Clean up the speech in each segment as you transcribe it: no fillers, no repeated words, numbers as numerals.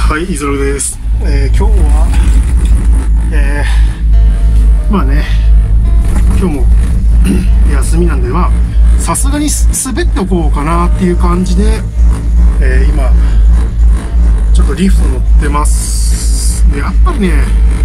はい、イゾロです。今日は、まあね、今日も休みなんで、まあ、さすがに滑っておこうかなっていう感じで、今、ちょっとリフト乗ってます。で、やっぱりね、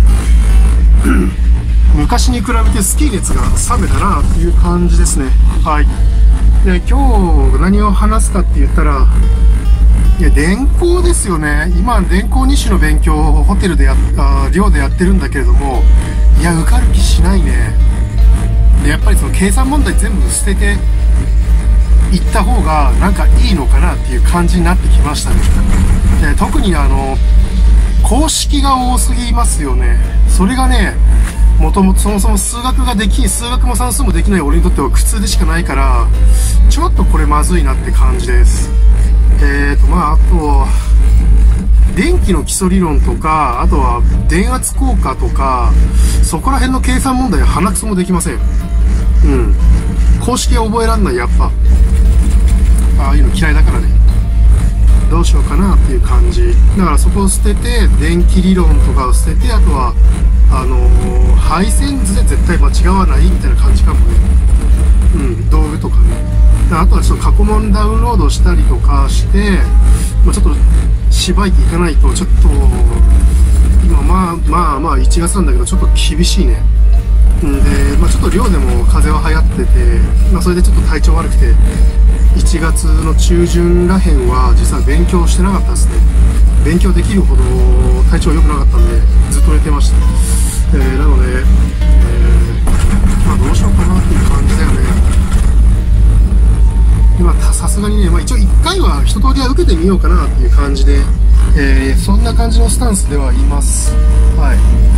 昔に比べてスキー熱が冷めたなっていう感じですね。はい。で、今日何を話すかって言ったら、いや、電工ですよね。今、電工2種の勉強をホテルで寮でやってるんだけれども、いや、受かる気しないね。で、やっぱりその計算問題全部捨てていった方がなんかいいのかなっていう感じになってきましたね。で、特に公式が多すぎますよね。それがね、そもそも数学も算数もできない俺にとっては苦痛でしかないから、ちょっとこれまずいなって感じです。まあ、あと、電気の基礎理論とか、あとは電圧効果とか、そこら辺の計算問題は鼻くそもできません。うん。公式は覚えらんない、やっぱ。ああいうの嫌いだからね。どうしようかなっていう感じ。だからそこを捨てて、電気理論とかを捨てて、あとは、配線図で絶対間違わないみたいな感じかもね。うん、道具とかね。あとはちょっと過去問ダウンロードしたりとかして、ちょっとしばいていかないと、ちょっと、今まあ1月なんだけど、ちょっと厳しいね。んで、ちょっと寮でも風邪は流行ってて、それでちょっと体調悪くて、1月の中旬らへんは実は勉強してなかったですね。勉強できるほど体調良くなかったんで、ずっと寝てました。なので、どうしようかなっていう感じだよね。今、さすがにね、一応1回は一通りは受けてみようかなっていう感じで、そんな感じのスタンスではいます。はい。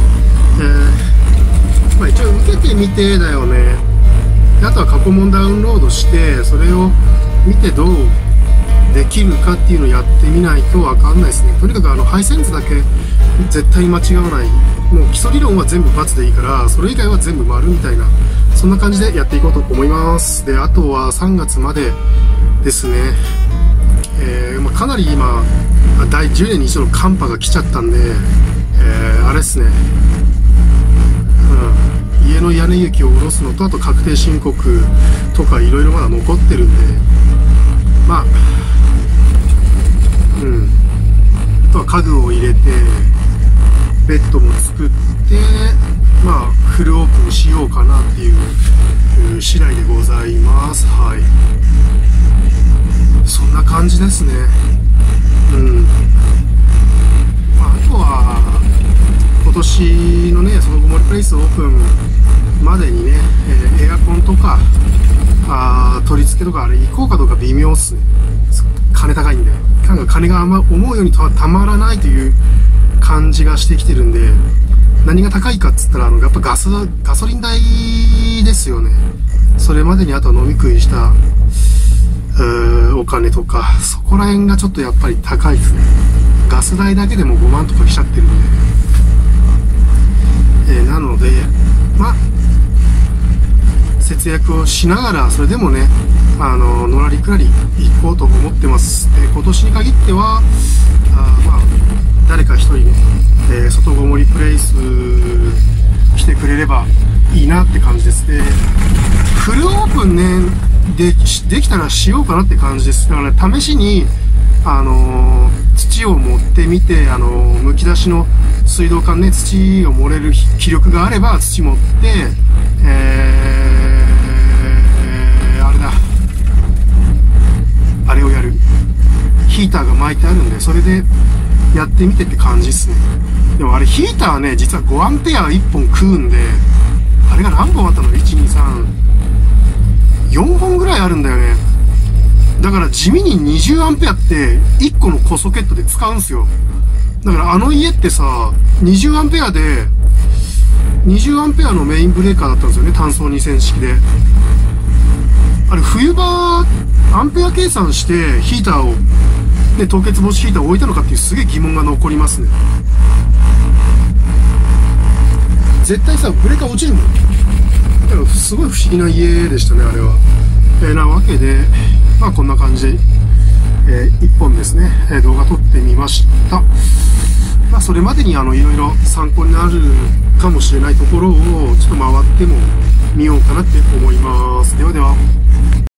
一応受けてみてだよね。あとは過去問ダウンロードして、それを見てどうできるかっていうのをやってみないとわかんないですね。とにかく配線図だけ絶対間違わない。もう基礎理論は全部×でいいから、それ以外は全部丸みたいな、そんな感じでやっていこうと思います。で、あとは3月までですね。かなり今、第10年に一度の寒波が来ちゃったんで、あれですね。家の屋根雪を下ろすのと、あと確定申告とかいろいろまだ残ってるんで、あとは家具を入れて、ベッドも作って、フルオープンしようかなっていう次第でございます。はい。そんな感じですね。あとは、今年のね、そのごもりプレイスオープンまでにね、エアコンとか、取り付けとかあれ行こうかどうか微妙っすね。金高いんで。金が思うようにたまらないという感じがしてきてるんで、何が高いかっつったら、やっぱガソリン代ですよね。それまでにあとは飲み食いした、お金とか、そこら辺がちょっとやっぱり高いですね。ガス代だけでも5万とか来ちゃってるんで。なので、節約をしながら、それでもね、のらりくらり行こうと思ってます。今年に限っては、誰か一人ね、外ごもりプレイス来てくれればいいなって感じです。で、フルオープンね、できたらしようかなって感じです。だから試しに、土を持ってみて、むき出しの水道管ね、土を盛れる気力があれば土持って、あれをやる。ヒーターが巻いてあるんで、それでやってみてって感じっすね。でもあれヒーターはね、実は5アンペア1本食うんで、あれが何本あったの ?1、2、3、4本ぐらいあるんだよね。だから地味に20アンペアって1個の小ソケットで使うんすよ。だから家ってさ、20アンペアで、20アンペアのメインブレーカーだったんですよね、単層2000式で。あれ冬場、アンペア計算してヒーターを、ね、凍結防止ヒーターを置いたのかっていうすげえ疑問が残りますね。絶対さ、ブレーカー落ちるもん。だからすごい不思議な家でしたね、あれは。なわけで、こんな感じで 1本ですね、動画撮ってみました。まあ、それまでにいろいろ参考になるかもしれないところをちょっと回ってもみようかなって思います。ではでは。